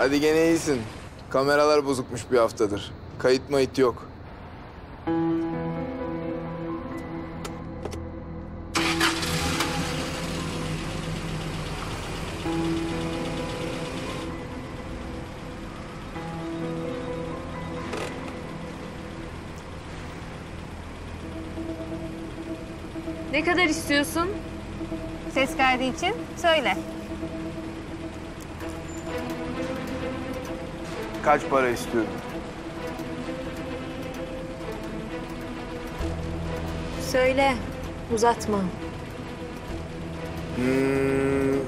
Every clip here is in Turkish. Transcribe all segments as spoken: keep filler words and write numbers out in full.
Hadi gene iyisin. Kameralar bozukmuş bir haftadır. Kayıt mayıt yok. Ne kadar istiyorsun? Ses kaydı için söyle. Kaç para istiyordun? Söyle, uzatma. Hmm.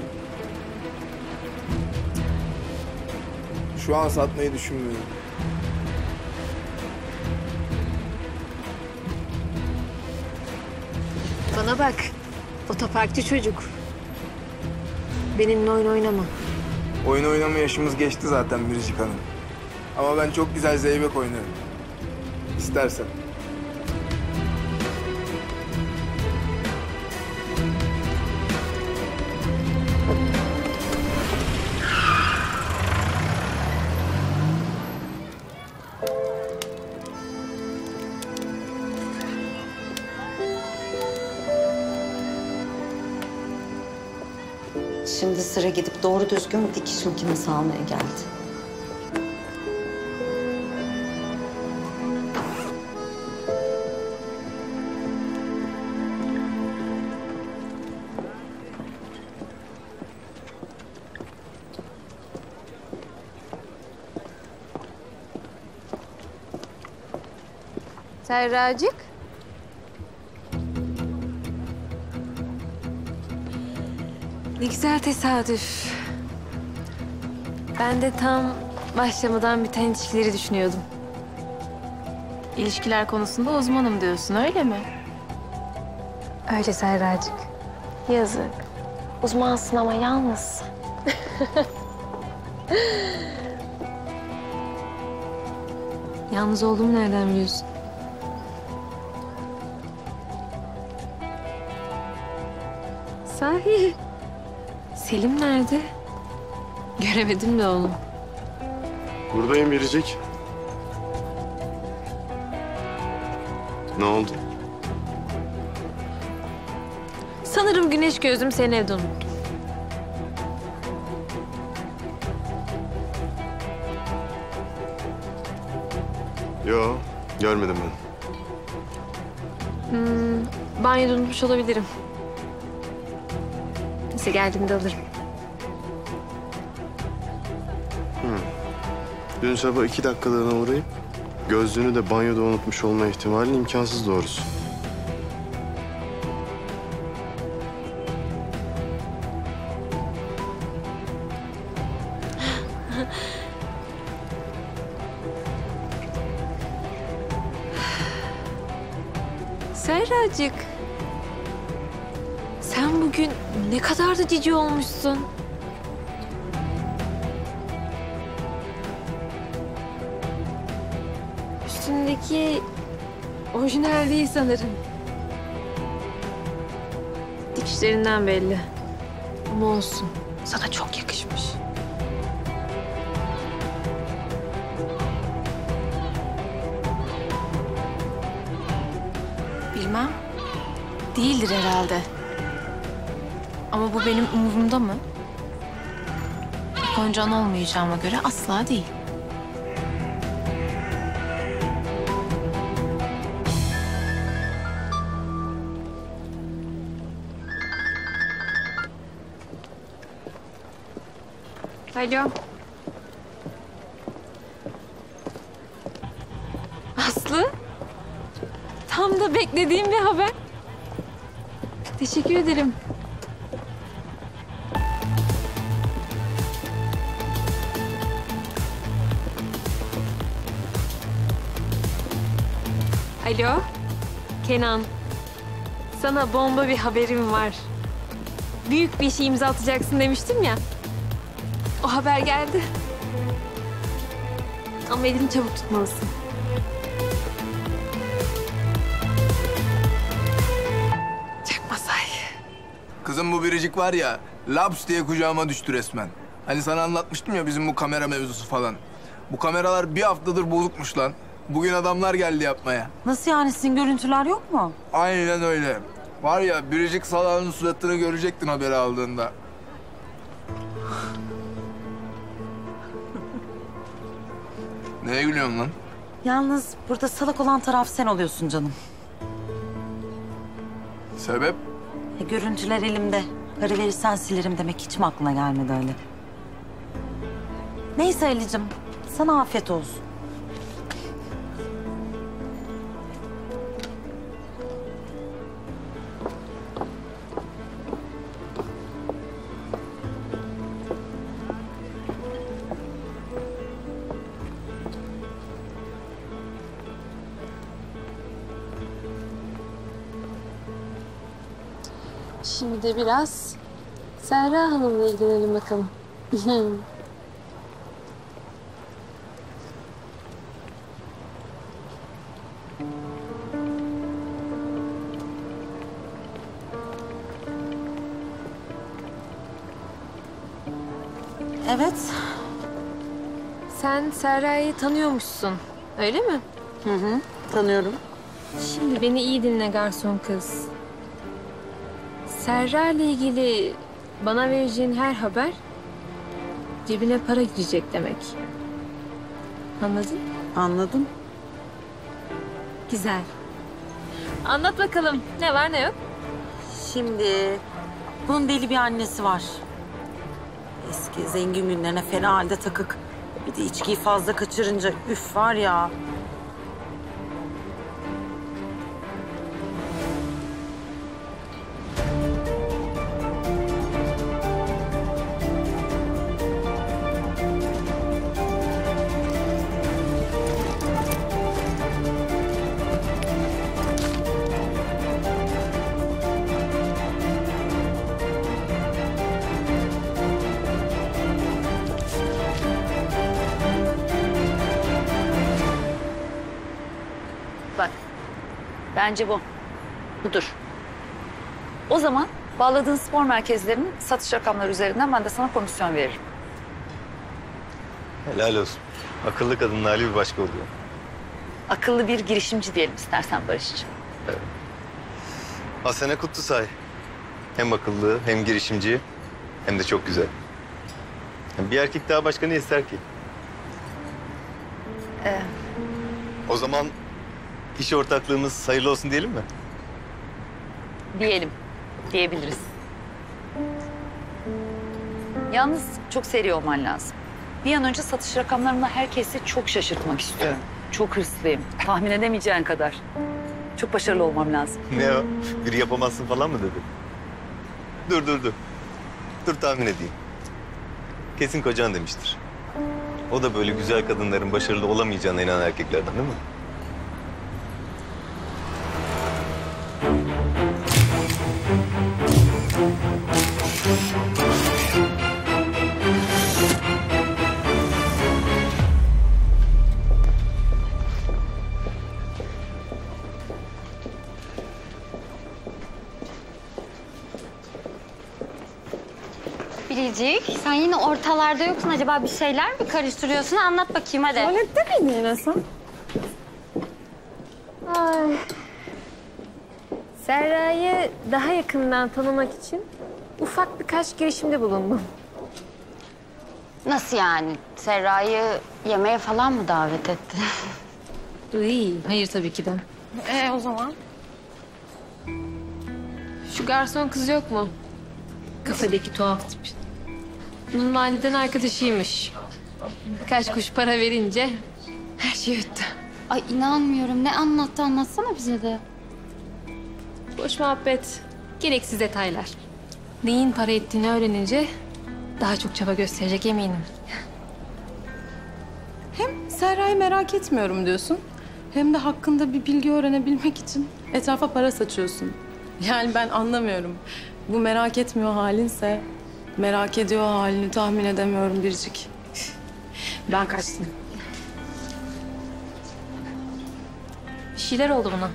Şu an satmayı düşünmüyorum. Bana bak, otoparkçı çocuk. Benimle oyun oynama. Oyun oynama yaşımız geçti zaten Biricik Hanım. Ama ben çok güzel zeybek oynarım. İstersen. Şimdi sıra gidip doğru düzgün bir dikiş makinesi almaya geldi. Serracık. Ne güzel tesadüf. Ben de tam başlamadan biten ilişkileri düşünüyordum. İlişkiler konusunda uzmanım diyorsun, öyle mi? Öyle Serracık. Yazık. Uzmansın ama yalnız. Yalnız olduğumu nereden biliyorsun? Sahi. Selim nerede? Göremedim de onu. Buradayım Biricik. Ne oldu? Sanırım güneş gözlüm seni evde unuttum. Yo, görmedim ben. Hmm, banyoda unutmuş olabilirim. Neyse geldiğimde alırım. Dün sabah iki dakikalığına uğrayıp gözlüğünü de banyoda unutmuş olma ihtimali imkansız doğrusu. Serracık. Sen bugün ne kadar da cici olmuşsun. Üstündeki orijinal değil sanırım. Dikişlerinden belli. Ama olsun. Sana çok yakışmış. Bilmem. Değildir herhalde. Ama bu benim umurumda mı? Goncan olmayacağıma göre asla değil. Alo. Aslı. Tam da beklediğim bir haber. Teşekkür ederim. Alo. Kenan. Sana bomba bir haberim var. Büyük bir işe imza atacaksın demiştim ya. O haber geldi. Ama elini çabuk tutmalısın. Çak masayı. Kızım bu Biricik var ya, laps diye kucağıma düştü resmen. Hani sana anlatmıştım ya bizim bu kamera mevzusu falan. Bu kameralar bir haftadır bozukmuş lan. Bugün adamlar geldi yapmaya. Nasıl yani, sizin görüntüler yok mu? Aynen öyle. Var ya biricik salağın suratını görecektin haberi aldığında. Neye gülüyorsun lan? Yalnız burada salak olan taraf sen oluyorsun canım. Sebep? E, görüntüler elimde. Para verirsen silerim demek hiç mi aklına gelmedi öyle? Neyse Ali'cim, sana afiyet olsun. Şimdi de biraz Serra Hanım'la ilgilenelim bakalım. Evet. Sen Serra'yı tanıyormuşsun, öyle mi? Hı hı, tanıyorum. Şimdi beni iyi dinle garson kız. Serra ile ilgili bana vereceğin her haber cebine para girecek demek. Anladın? Anladım. Güzel. Anlat bakalım. Ne var ne yok? Şimdi bunun deli bir annesi var. Eski zengin günlerine fena halde takık. Bir de içkiyi fazla kaçırınca üf var ya. Bak, bence bu. Budur. O zaman bağladığın spor merkezlerinin satış rakamları üzerinden ben de sana komisyon veririm. Helal olsun. Akıllı kadının hali bir başka oluyor. Akıllı bir girişimci diyelim istersen Barış'cığım. Asena Kutlusay. Hem akıllı, hem girişimci, hem de çok güzel. Bir erkek daha başka ne ister ki? Ee, O zaman iş ortaklığımız hayırlı olsun diyelim mi? diyelim, diyebiliriz. Yalnız çok seri olman lazım. Bir an önce satış rakamlarımla herkesi çok şaşırtmak istiyorum. Çok hırslıyım. Tahmin edemeyeceğin kadar. Çok başarılı olmam lazım. Ne o? Bir yapamazsın falan mı dedi? Dur dur dur. Dur tahmin edeyim. Kesin kocan demiştir. O da böyle güzel kadınların başarılı olamayacağına inanan erkeklerden değil mi? Biricik, sen yine ortalarda yoksun. Acaba bir şeyler mi karıştırıyorsun? Anlat bakayım hadi. Tuvalette miydin yine sen? Ay. Serra'yı daha yakından tanımak için ufak birkaç girişimde bulundum. Nasıl yani? Serra'yı yemeğe falan mı davet etti? İyi, hayır tabii ki de. Ee, o zaman? Şu garson kız yok mu? Kafedeki tuhaf tip. Bunun mahalleden arkadaşıymış. Birkaç kuş para verince her şey öttü. Ay inanmıyorum. Ne anlattı? Anlatsana bize de. Boş muhabbet, gereksiz detaylar. Neyin para ettiğini öğrenince daha çok çaba gösterecek eminim. Serra'yı merak etmiyorum diyorsun. Hem de hakkında bir bilgi öğrenebilmek için etrafa para saçıyorsun. Yani ben anlamıyorum. Bu merak etmiyor halinse merak ediyor halini tahmin edemiyorum Biricik. Ben kaçtım. Bir şeyler oldu buna.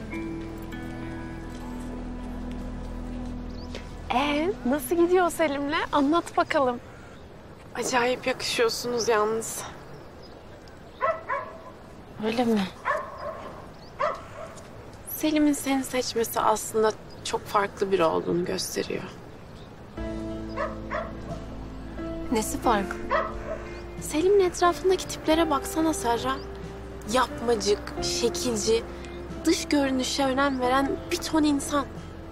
Ee, nasıl gidiyor Selim'le? Anlat bakalım. Acayip yakışıyorsunuz yalnız. Öyle mi? Selim'in seni seçmesi aslında çok farklı biri olduğunu gösteriyor. Nesi farklı? Selim'in etrafındaki tiplere baksana Serra. Yapmacık, şekilci, dış görünüşe önem veren bir ton insan.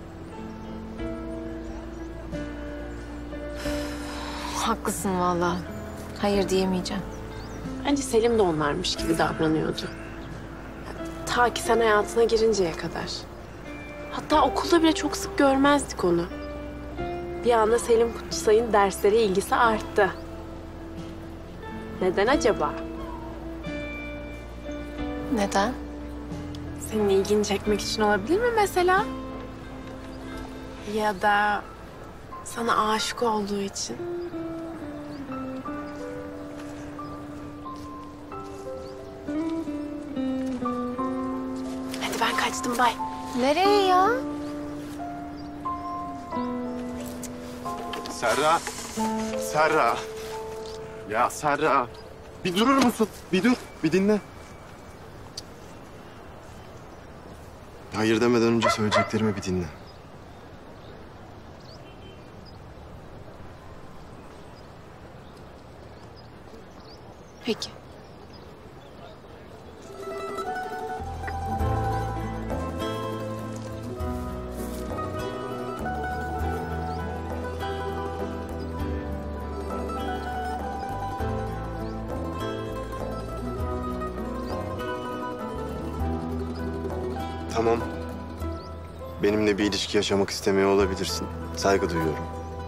Haklısın vallahi. Hayır diyemeyeceğim. Bence Selim de onlarmış gibi davranıyordu. Ta ki sen hayatına girinceye kadar. Hatta okulda bile çok sık görmezdik onu. Bir anda Selim Kutlusay'ın derslere ilgisi arttı. Neden acaba? Neden? Senin ilgini çekmek için olabilir mi mesela? Ya da sana aşık olduğu için. Hadi ben kaçtım, bay. Nereye ya? Serra. Serra. Ya Serra. Bir durur musun? Bir dur. Bir dinle. Hayır demeden önce söyleyeceklerimi bir dinle. Peki. Tamam. Benimle bir ilişki yaşamak istemiyor olabilirsin. Saygı duyuyorum.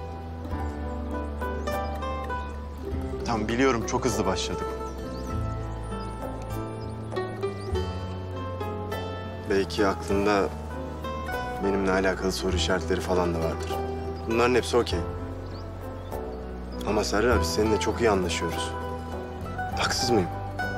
Tamam biliyorum çok hızlı başladık. Belki aklında benimle alakalı soru işaretleri falan da vardır. Bunların hepsi okey. Ama Serra biz seninle çok iyi anlaşıyoruz. Haksız mıyım?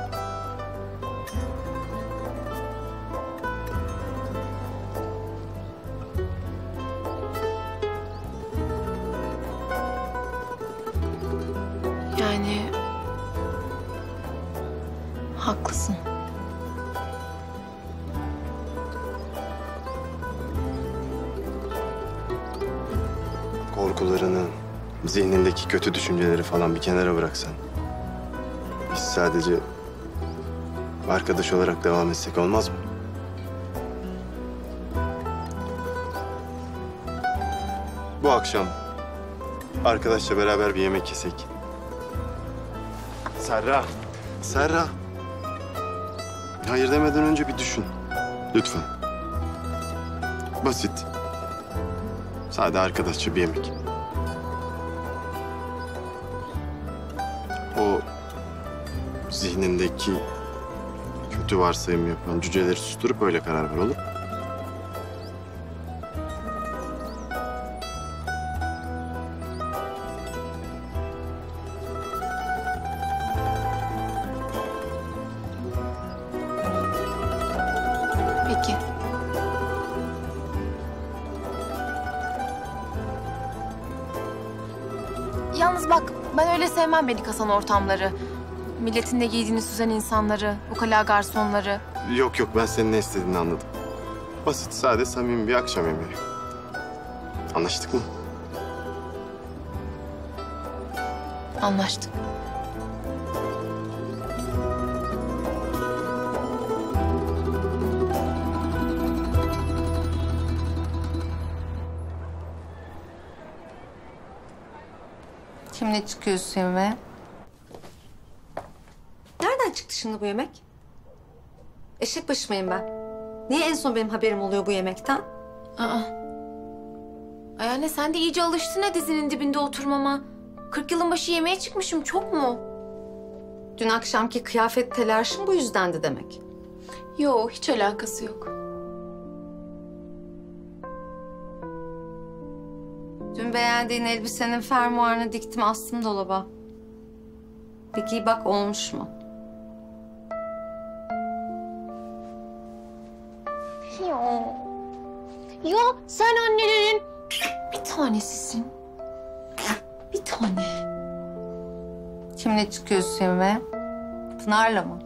Yani... Haklısın. Korkularını, zihnindeki kötü düşünceleri falan bir kenara bıraksan. Biz sadece arkadaş olarak devam etsek olmaz mı? Bu akşam arkadaşla beraber bir yemek yesek. Serra. Serra. Hayır demeden önce bir düşün. Lütfen. Basit. Sade arkadaşça bir yemek. O zihnindeki kötü varsayım yapan cüceleri susturup öyle karar ver, olur mu? Peki. Yalnız bak, ben öyle sevmem beni kasan ortamları. Milletin ne giydiğini süzen insanları, ukala garsonları. Yok yok ben senin ne istediğini anladım. Basit, sade, samimi bir akşam yemeği. Anlaştık mı? Anlaştık. Kimle çıkıyorsun yemeğe? Nereden çıktı şimdi bu yemek? Eşek başı mıyım ben? Niye en son benim haberim oluyor bu yemekten? Aa. Ay anne sen de iyice alıştın ha dizinin dibinde oturmama. Kırk yılın başı yemeğe çıkmışım, çok mu? Dün akşamki kıyafet telaşım bu yüzdendi demek. Yo, hiç alakası yok. Dün beğendiğin elbisenin fermuarını diktim, astım dolaba. Bir giy bak olmuş mu? Ya. Ya sen annelerin bir tanesisin. Bir tane. Kimle çıkıyorsun yemeğe? Pınar'la mı?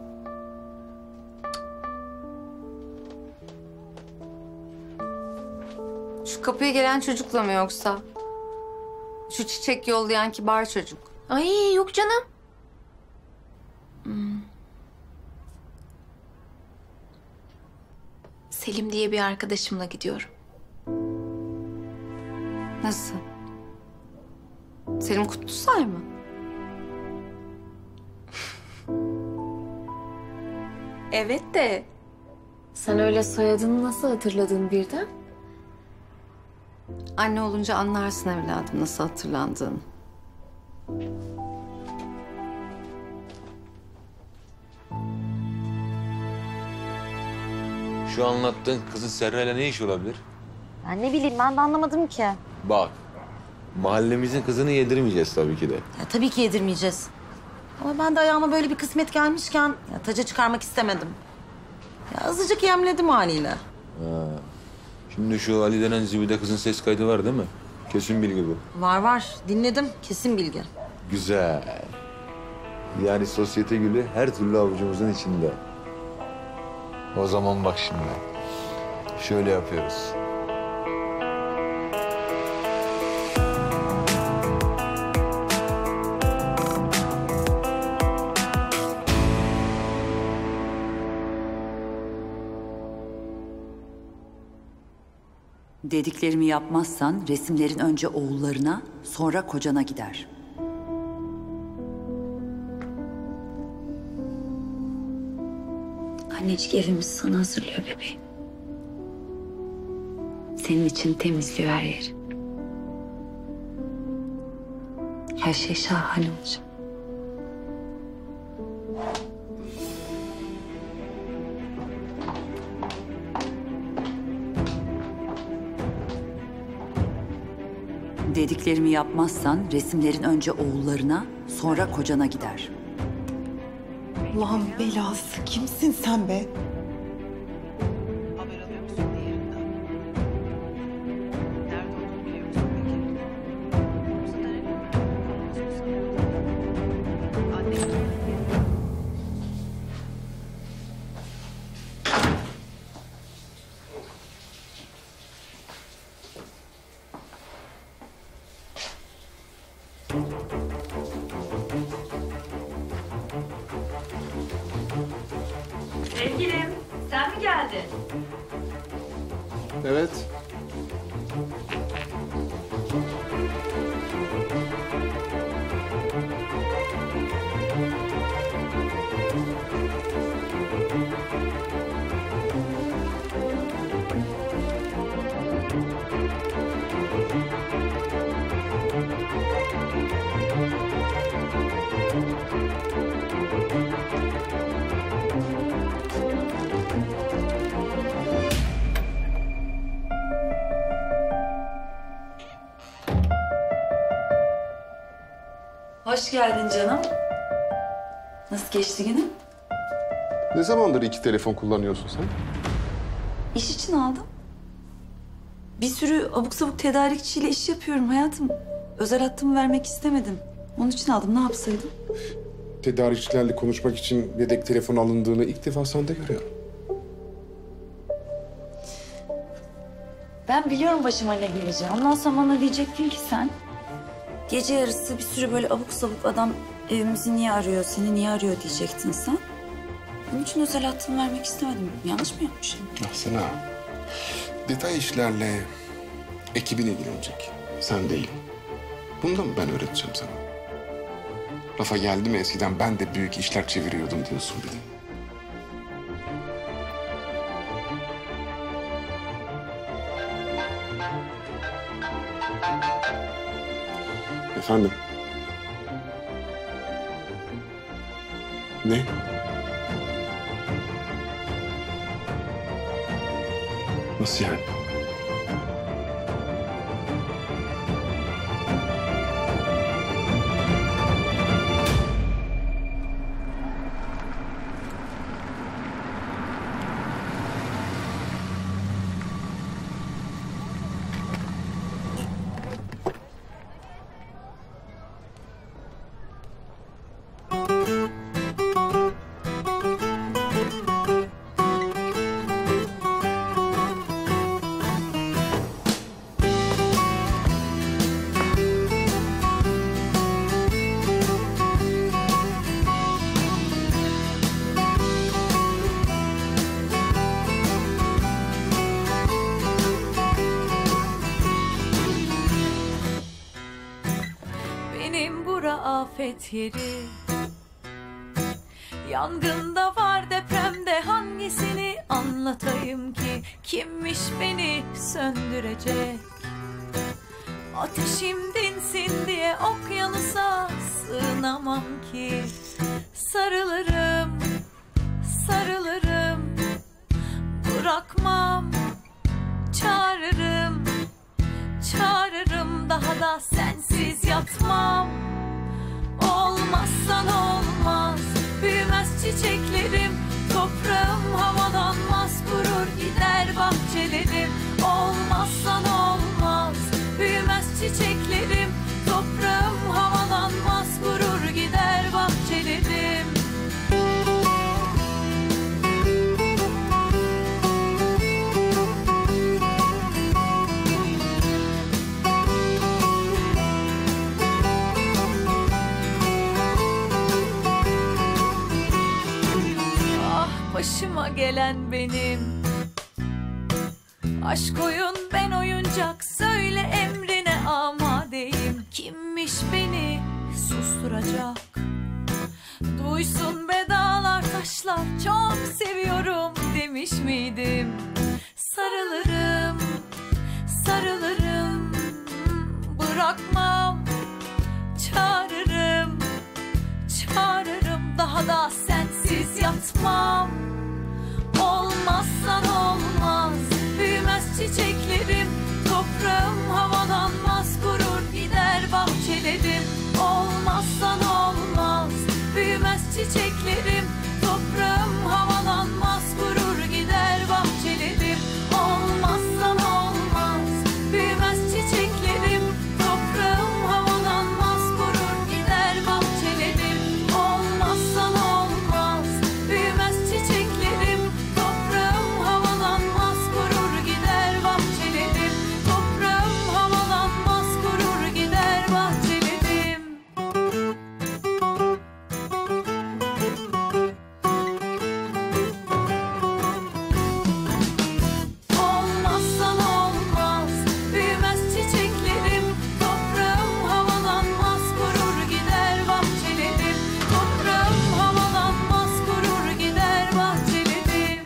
Şu kapıya gelen çocukla mı yoksa? Şu çiçek yollayan kibar çocuk. Ay yok canım. Hmm. Selim diye bir arkadaşımla gidiyorum. Nasıl? Selim Kutlusay mı? Evet de sen öyle soyadını nasıl hatırladın birden? Anne olunca anlarsın evladım nasıl hatırlandığını. Şu anlattığın kızın Serra'yla ne işi olabilir? Ben ne bileyim, ben de anlamadım ki. Ya, Bak, mahallemizin kızını yedirmeyeceğiz tabii ki de. tabii ki yedirmeyeceğiz. Ama ben de ayağıma böyle bir kısmet gelmişken ya, taca çıkarmak istemedim. Ya, azıcık yemledim haliyle. Ha. Şimdi şu Ali denen zibide kızın ses kaydı var değil mi? Kesin bilgi bu. Var var, dinledim. Kesin bilgi. Güzel. Yani sosyete gülü her türlü avucumuzun içinde. O zaman bak şimdi. Şöyle yapıyoruz. Dediklerimi yapmazsan resimlerin önce oğullarına, sonra kocana gider. Annecik evimiz sana hazırlıyor bebeğim. Senin için temizliyor her yeri. Her şey şahane olacak. Dediklerimi yapmazsan resimlerin önce oğullarına, sonra kocana gider. Allah'ın belası. Kimsin sen be? Sevgilim, sen mi geldin? Evet. Hoş geldin canım. Nasıl geçti günün? Ne zamandır iki telefon kullanıyorsun sen? İş için aldım. Bir sürü abuk sabuk tedarikçiyle iş yapıyorum hayatım. Özel hattımı vermek istemedim. Onun için aldım. Ne yapsaydım? Tedarikçilerle konuşmak için yedek telefon alındığını ilk defa sende görüyorum. Ben biliyorum başıma ne geleceği. Ondan sonra bana diyecektin ki sen... Gece yarısı bir sürü böyle abuk sabuk adam evimizi niye arıyor, seni niye arıyor diyecektin sen. Bunun için özel hattımı vermek istemedim. Yanlış mı yapmışım? Ah sana. Detay işlerle ekibin ilgilenecek. Sen değil. Bunu da mı ben öğreteceğim sana? Lafa geldi mi eskiden ben de büyük işler çeviriyordum diyorsun bir de. Efendim? Ne? Nasıl yani? afet yeri. Yangında var, depremde hangisini anlatayım ki? Kimmiş beni söndürecek? Ateşim dinsin diye okyanusa sığınamam ki. Sarılırım, sarılırım, bırakmam, çağırırım, çağırırım, daha da sensiz yatmam. Olmazsan olmaz, büyümez çiçeklerim, toprağım havalanmaz, kurur gider bahçelerim. Olmazsan olmaz, büyümez çiçeklerim, toprağım havalanmaz, kurur gider bahçelerim. Başıma gelen benim. Aşk oyun, ben oyuncak, söyle emrine amadeyim. Kimmiş beni susturacak? Duysun be dağlar taşlar, çok seviyorum demiş miydim? Sarılırım, sarılırım, bırakmam, çağırırım, çağırırım, daha da sensiz yatmam. Olmazsan olmaz, büyümez çiçeklerim, toprağım havalanmaz, kurur gider bahçelerim. Olmazsan olmaz, büyümez çiçeklerim, toprağım havalanmaz, kurur gider bahçelerim. Olmazsan olmaz, büyümez çiçeklerim, toprağım havalanmaz, kurur gider bahçelerim. Olmazsan olmaz, büyümez çiçeklerim, toprağım havalanmaz, kurur gider bahçelerim. Toprağım havalanmaz, kurur gider bahçelerim. Olmazsan olmaz, büyümez çiçeklerim, toprağım havalanmaz, kurur gider bahçelerim. Toprağım havalanmaz, kurur gider bahçelerim.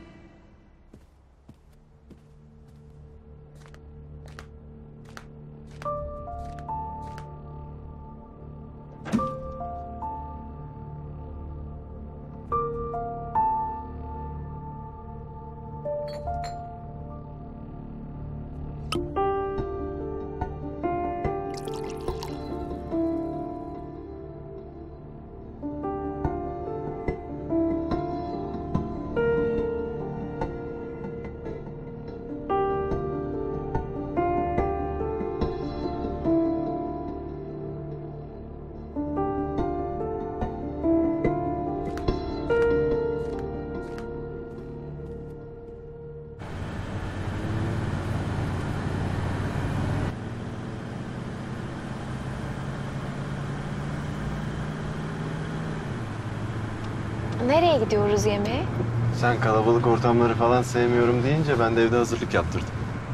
Nereye gidiyoruz yemeğe? Sen kalabalık ortamları falan sevmiyorum deyince ben de evde hazırlık yaptırdım.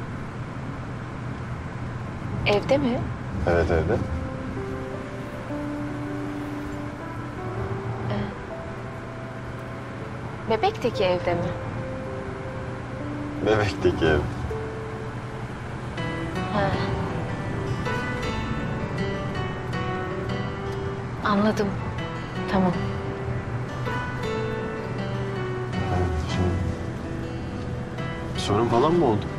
Evde mi? Evet, evde. Bebek'teki evde mi? Bebek'teki ev. Ha. Anladım. Tamam. Şimdi... Sorun falan mı oldu?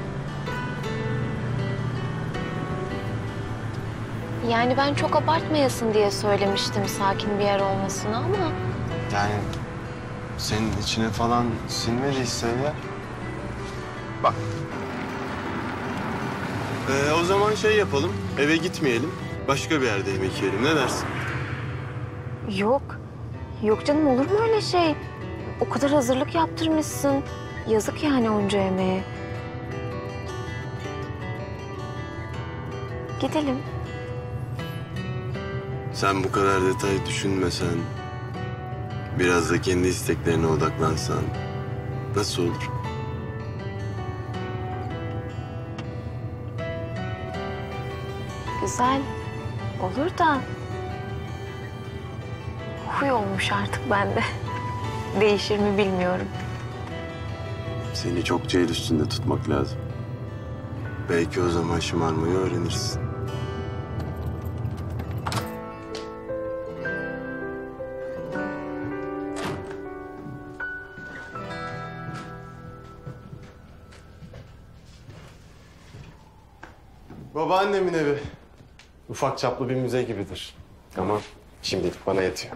Yani ben çok abartmayasın diye söylemiştim sakin bir yer olmasını ama... Yani senin içine falan sinmediyse ya. Bak. Ee, o zaman şey yapalım. Eve gitmeyelim. Başka bir yerde yemek yiyelim. Ne dersin? Yok. Yok canım, olur mu öyle şey? O kadar hazırlık yaptırmışsın. Yazık yani onca yemeğe. Gidelim. Sen bu kadar detay düşünmesen, biraz da kendi isteklerine odaklansan nasıl olur? Güzel. Olur da huy olmuş artık bende. Değişir mi bilmiyorum. Seni çokça el üstünde tutmak lazım. Belki o zaman şımarmayı öğrenirsin. Babaannemin evi. Ufak çaplı bir müze gibidir. Ama şimdilik bana yetiyor.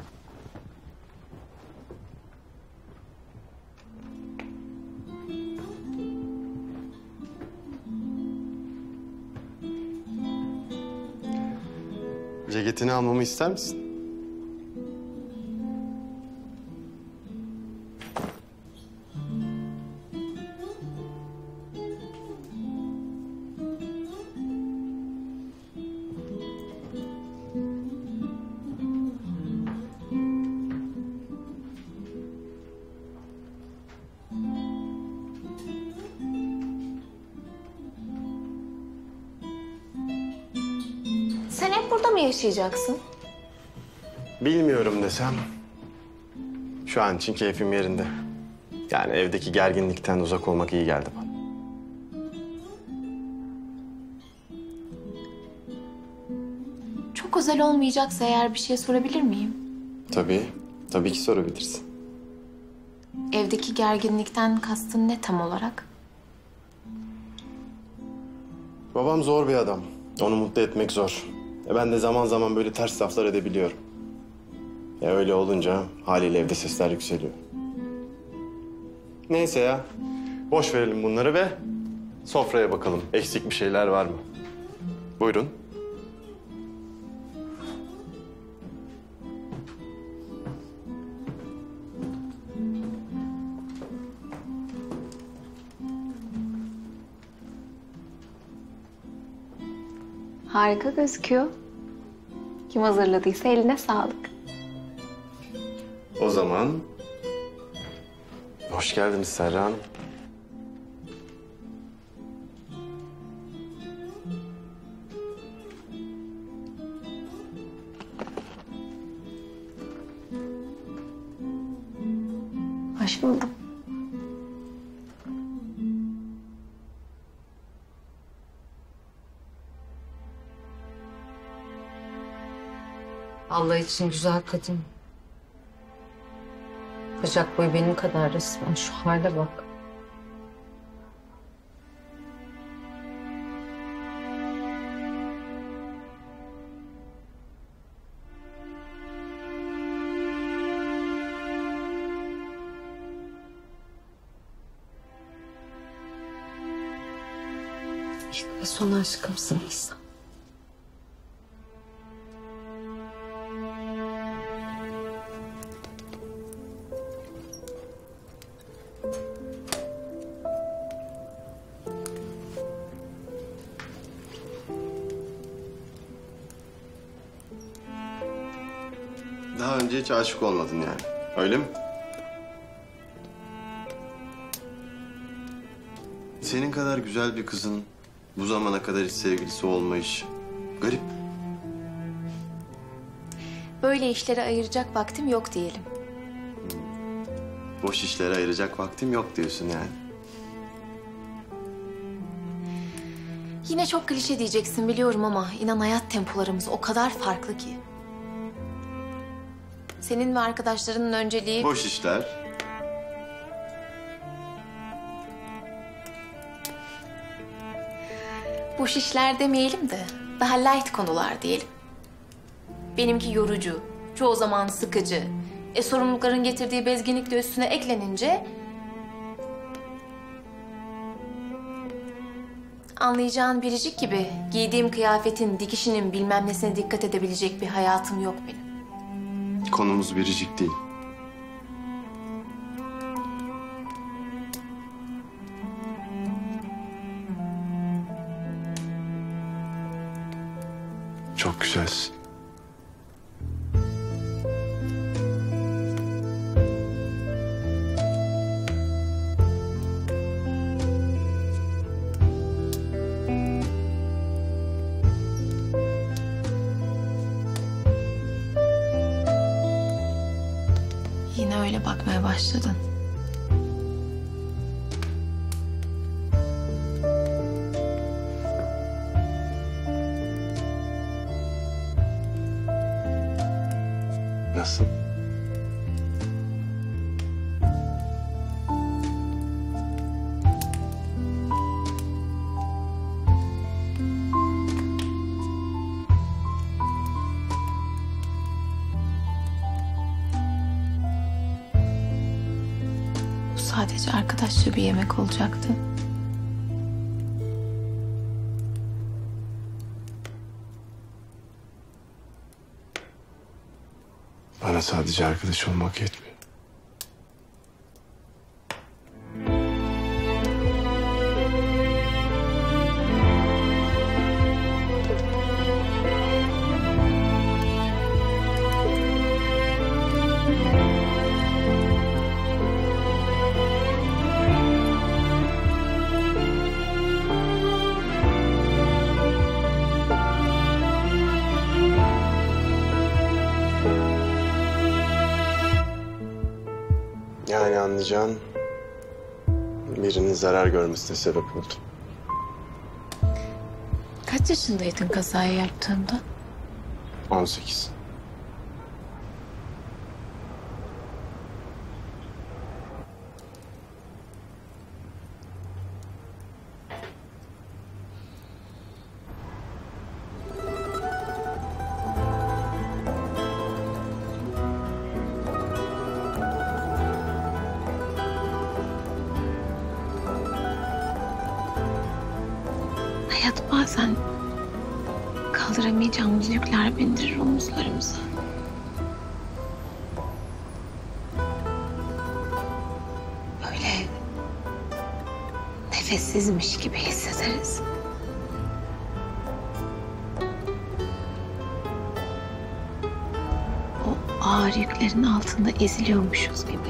Ceketini almamı ister misin? Sen hep burada mı yaşayacaksın? Bilmiyorum desem. Şu an için keyfim yerinde. Yani evdeki gerginlikten uzak olmak iyi geldi bana. Çok özel olmayacaksa eğer bir şey sorabilir miyim? Tabii, tabii ki sorabilirsin. Evdeki gerginlikten kastın ne tam olarak? Babam zor bir adam. Onu mutlu etmek zor. E ben de zaman zaman böyle ters laflar edebiliyorum. E öyle olunca haliyle evde sesler yükseliyor. Neyse ya. Boş verelim bunları ve sofraya bakalım. Eksik bir şeyler var mı? Buyurun. Harika gözüküyor. Kim hazırladıysa eline sağlık. O zaman hoş geldiniz Serra Hanım. Hoş buldum. Allah için güzel kadın. Bacak boyu benim kadar resmen. Şu hale bak. İlk ve son aşkımsın İhsan. Daha önce hiç aşık olmadın yani. Öyle mi? Senin kadar güzel bir kızın bu zamana kadar hiç sevgilisi olmayış garip. Böyle işlere ayıracak vaktim yok diyelim. Boş işlere ayıracak vaktim yok diyorsun yani. Yine çok klişe diyeceksin biliyorum ama inan hayat tempolarımız o kadar farklı ki. Senin ve arkadaşlarının önceliği... Boş işler. Boş işler demeyelim de daha light konular diyelim. Benimki yorucu, çoğu zaman sıkıcı. E sorumlulukların getirdiği bezginlik de üstüne eklenince... Anlayacağın biricik gibi giydiğim kıyafetin, dikişinin bilmem nesine dikkat edebilecek bir hayatım yok benim. Konumuz biricik değil. Çok güzelsin. gözüyle bakmaya başladın. Nasıl? Bu sadece arkadaşça bir yemek olacaktı. Bana sadece arkadaş olmak yetmiyor. Yani anlayacağın birinin zarar görmesine sebep oldum. Kaç yaşındaydın kazayı yaptığında? on sekiz. Hayat bazen kaldıramayacağımız yükler bindirir omuzlarımıza. Böyle nefessizmiş gibi hissederiz. O ağır yüklerin altında eziliyormuşuz gibi.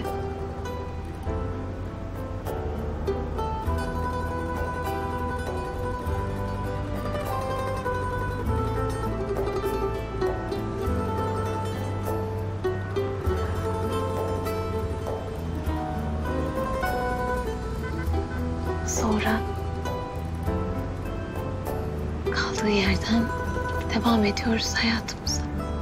Sonra kaldığı yerden devam ediyoruz hayatımıza.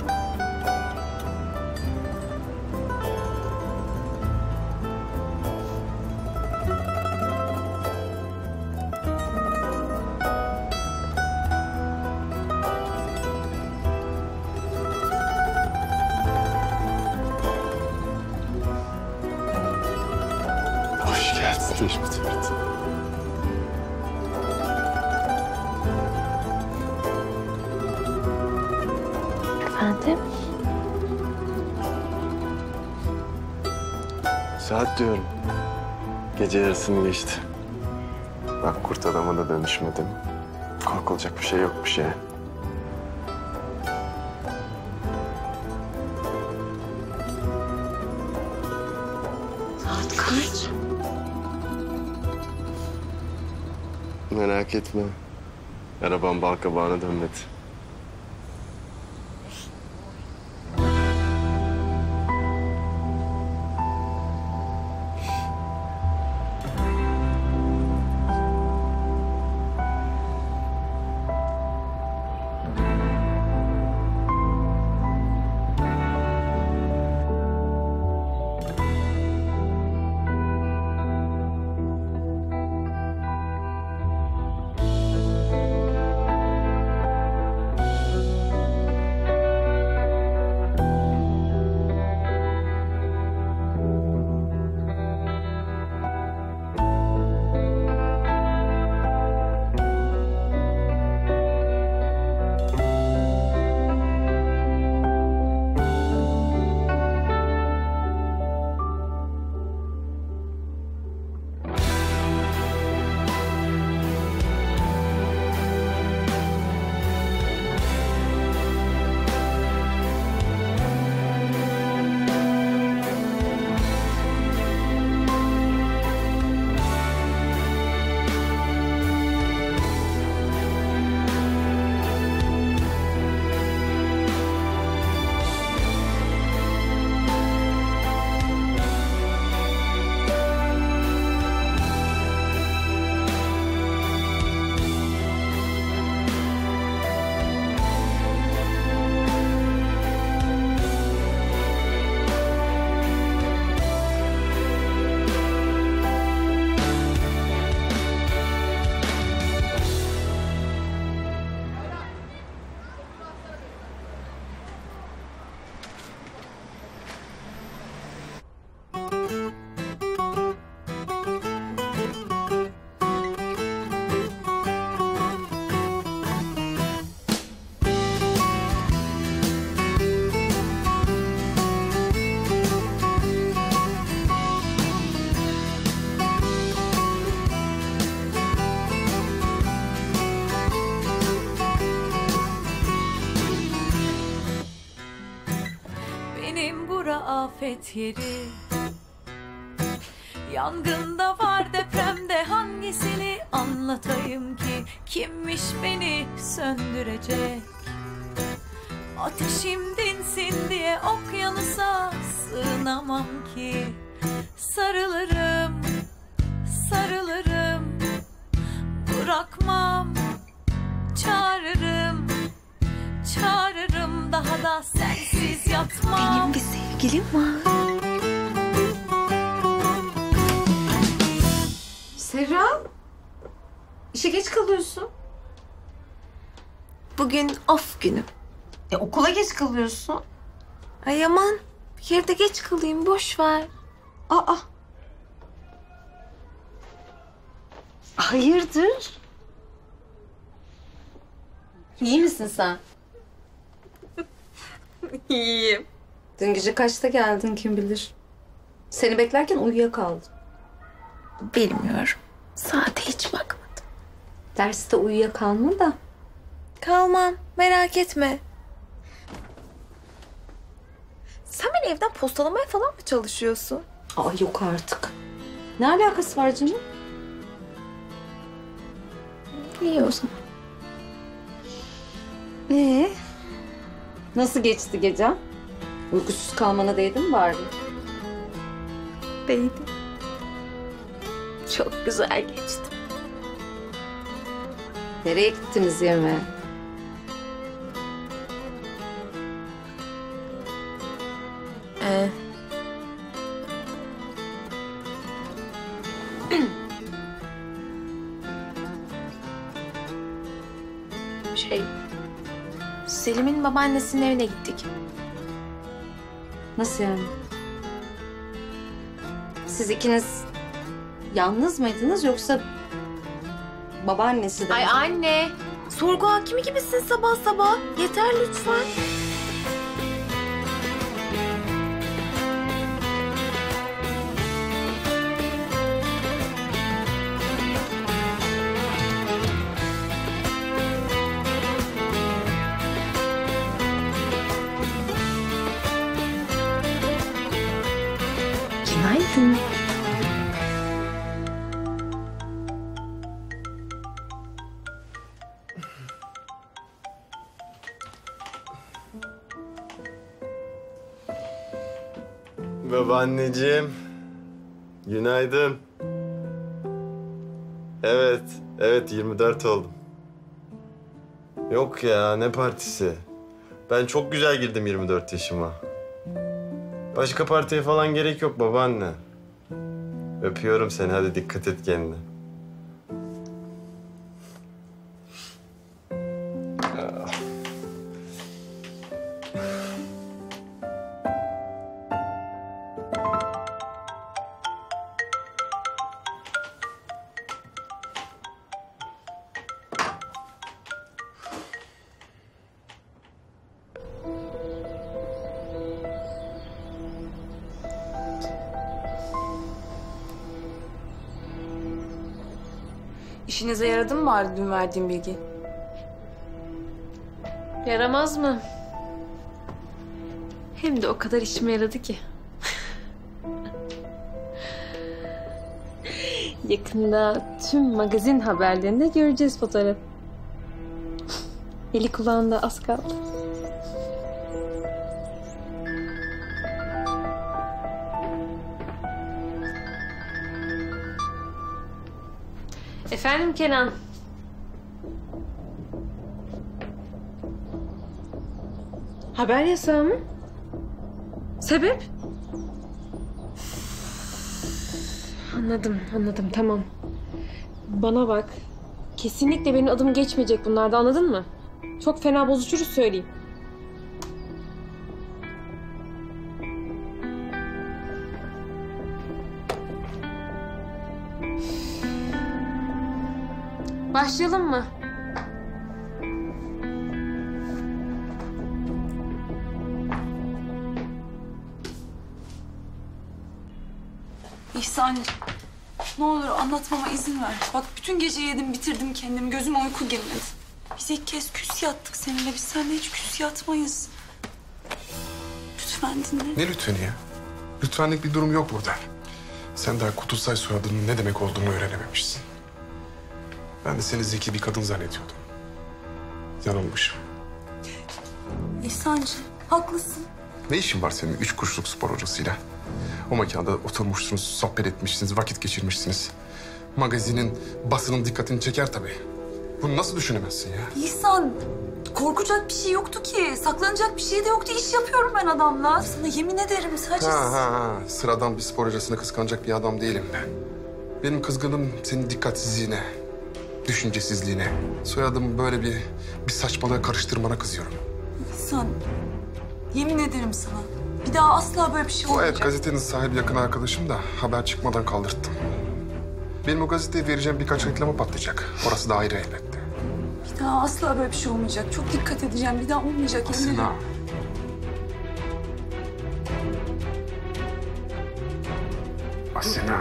Hoş geldin Necmet evet. Efendim? Saat diyorum. Gece yarısını geçti. Bak kurt adama da dönüşmedim. Korkulacak bir şey yokmuş ya. Saat kaç? Merak etme. Arabam balkabağına dönmedi. sepet yeri. Yangında var depremde hangisini anlatayım ki? Kimmiş beni söndürecek? Ateşim dinsin diye okyanusa sığınamam ki. Sarılırım, sarılırım, bırakmam, çağırırım, çağırırım, daha da sensiz yatmam. Benim bir sevgilim var. Serra, işe geç kalıyorsun. Bugün off günüm. E okula geç kalıyorsun. Ay aman, bir yerde geç kalayım, boş ver. Aa. Hayırdır? İyi misin sen? İyiyim. Dün gece kaçta geldin kim bilir? Seni beklerken uyuyakaldım. Bilmiyorum. Saate hiç bakmadım. Derste uyuyakalma da. Kalmam, merak etme. Sen beni evden postalamaya falan mı çalışıyorsun? Aa yok artık. Ne alakası var canım? İyi o zaman. Ee, nasıl geçti gece? Uykusuz kalmana değdi mi bari? Değdi. Çok güzel geçti. Nereye gittiniz yemeğe? Ee, şey, Selim'in babaannesinin evine gittik. Nasıl yani? Siz ikiniz yalnız mıydınız yoksa babaannesi de? Ay anne, sorgu hakimi gibisin sabah sabah. Yeter lütfen. Günaydın. Babaanneciğim, günaydın. Evet, evet yirmi dört oldum. Yok ya, ne partisi? Ben çok güzel girdim yirmi dört yaşıma. Başka partiye falan gerek yok babaanne. Öpüyorum seni, hadi dikkat et kendine. Ah. İşinize yaradı mı bari dün verdiğim bilgi? Yaramaz mı? Hem de o kadar işime yaradı ki. Yakında tüm magazin haberlerinde göreceğiz fotoğraf. Eli kulağında az kaldı. Efendim Kenan? Haber yasağı mı? Sebep? Anladım, anladım. Tamam. Bana bak. Kesinlikle benim adım geçmeyecek bunlarda, anladın mı? Çok fena bozuşuruz, söyleyeyim. Başlayalım mı? İhsan, ne olur anlatmama izin ver. Bak bütün gece yedim bitirdim kendimi. Gözüme uyku girmedi. Biz ilk kez küs yattık seninle. Biz seninle hiç küs yatmayız. Lütfen dinle. Ne lütfen ya? Lütfenlik bir durum yok burada. Sen daha Kututsay soyadının ne demek olduğunu öğrenememişsin. Ben de seni zeki bir kadın zannediyordum. Yanılmışım. İhsancığım, haklısın. Ne işin var senin üç kuruşluk spor hocasıyla? O mekanda oturmuşsunuz, sohbet etmişsiniz, vakit geçirmişsiniz. Magazinin, basının dikkatini çeker tabii. Bunu nasıl düşünemezsin ya? İhsan, korkacak bir şey yoktu ki. Saklanacak bir şey de yoktu. İş yapıyorum ben adamla. Sana yemin ederim sadece... Ha, ha, ha. Sıradan bir spor hocasını kıskanacak bir adam değilim ben. Benim kızgınım senin dikkatsizliğine, düşüncesizliğine. Soyadımı böyle bir, bir saçmalığa karıştırmana kızıyorum. İhsan, yemin ederim sana. Bir daha asla böyle bir şey O olmayacak. evet, gazetenin sahibi yakın arkadaşım da haber çıkmadan kaldırttım. Benim o gazeteye vereceğim birkaç reklama patlayacak. Orası da ayrı elbette. Bir daha asla böyle bir şey olmayacak. Çok dikkat edeceğim. Bir daha olmayacak. Yemin ederim. Asena. Asena.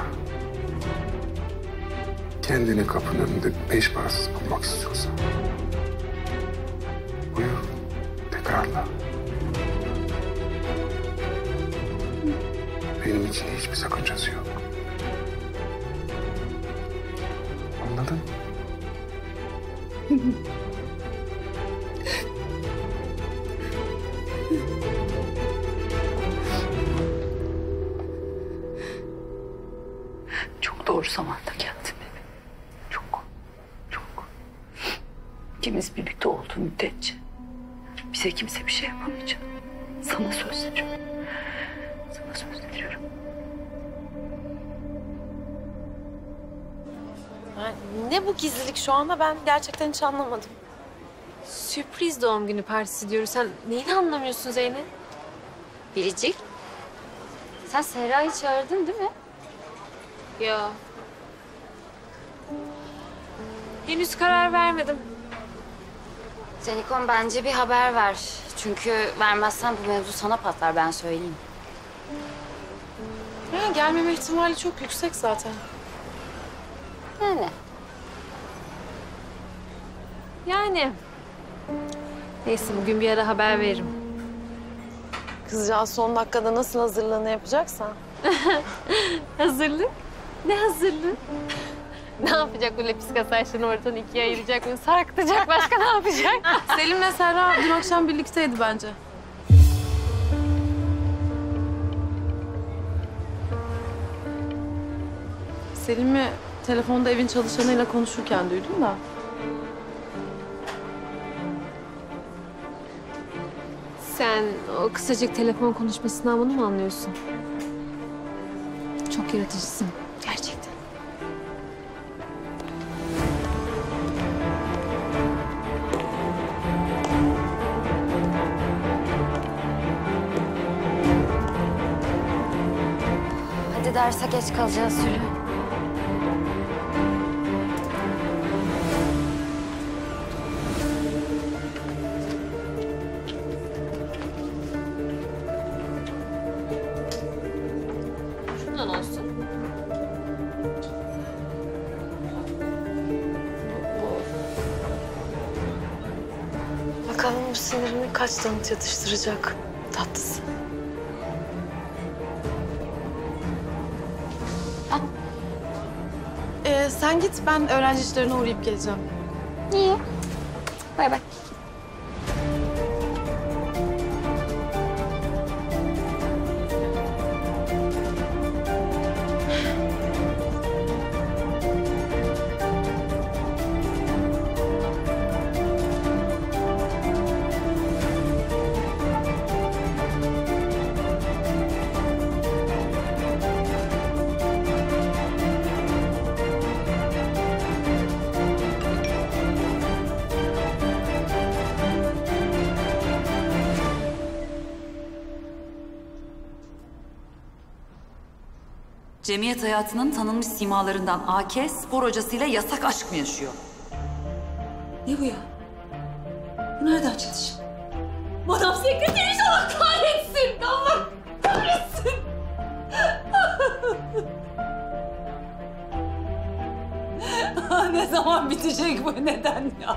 Kendini kapının önünde beş parasız bulmak istiyorsan... buyur, tekrarla. Benim için hiçbir sakıncası yok. Anladın? Çok doğru zamanda geldin. Çok, çok. İkimiz birlikte olduğu müddetçe bize kimse bir şey yapamayacak. Sana söz veriyorum. Sana söz veriyorum. Yani ne bu gizlilik şu anda ben gerçekten hiç anlamadım. Sürpriz doğum günü partisi diyoruz. Sen neyini anlamıyorsun Zeynep? Biricik, sen Serra'yı çağırdın değil mi? Ya. Henüz karar vermedim. Senikom bence bir haber ver. Çünkü vermezsen bu mevzu sana patlar, ben söyleyeyim. Ya, gelmeme ihtimali çok yüksek zaten. Yani. Yani. Neyse bugün bir ara haber veririm. Kızcağız son dakikada nasıl hazırlığını yapacaksa. Hazırlık? Ne hazırlığı? Ne yapacak bu lepiska saçlarını ortadan ikiye ayıracak mı? Sarkıtacak, başka ne yapacak? Selim'le Serra dün akşam birlikteydi bence. Selim'i telefonda evin çalışanıyla konuşurken duydum da. Sen o kısacık telefon konuşmasından bunu mu anlıyorsun? Çok yaratıcısın gerçekten. Hadi derse geç kalacağız Sürü. Şundan olsun. Bakalım bu sinirini kaç damıt yatıştıracak tatlısı. Ee, sen git, ben öğrenci işlerine uğrayıp geleceğim. İyi. Bay bay. Cemiyet hayatının tanınmış simalarından A K spor hocasıyla yasak aşk mı yaşıyor? Ne bu ya? Bu nereden çıktı şimdi? Madam sekreteri Allah kahretsin! Allah kahretsin! Ne zaman bitecek bu, neden ya?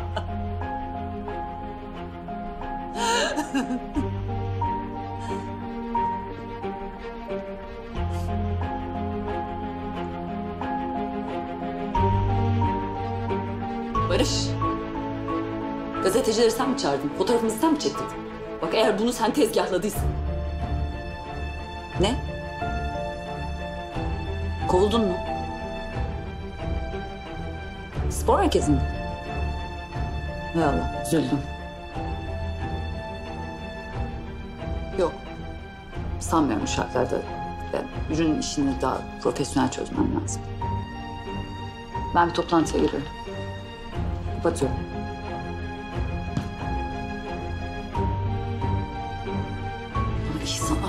Barış. Gazetecileri sen mi çağırdın? Fotoğrafımızı sen mi çektirdin? Bak eğer bunu sen tezgahladıysan. Ne? Kovuldun mu? Spor merkezinde. Hay Allah, üzüldüm. Yok. Sanmıyorum şartlarda. Yani ürün işini daha profesyonel çözmem lazım. Ben bir toplantıya giriyorum. Kapatıyorum. Ay sana.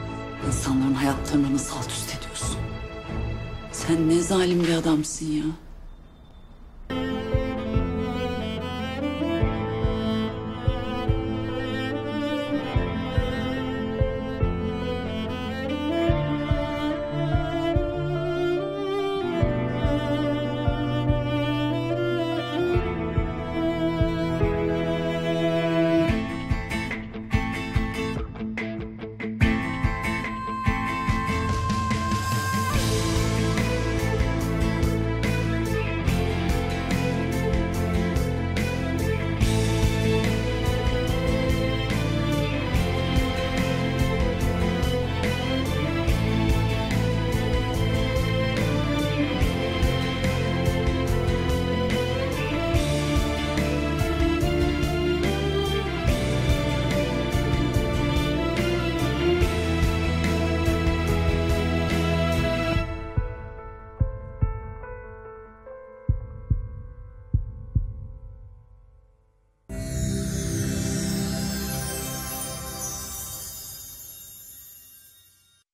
İnsanların hayatlarını nasıl alt üst ediyorsun? Sen ne zalim bir adamsın ya.